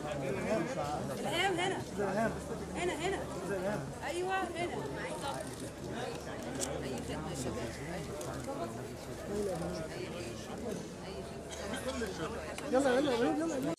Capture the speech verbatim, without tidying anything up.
الهام هنا هنا هنا ايوه هنا بالظبط. اي خدمه يا شباب. يلا يلا يلا